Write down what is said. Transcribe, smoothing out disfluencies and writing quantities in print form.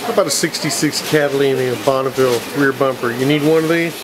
How about a 66 Catalina Bonneville rear bumper? You need one of these?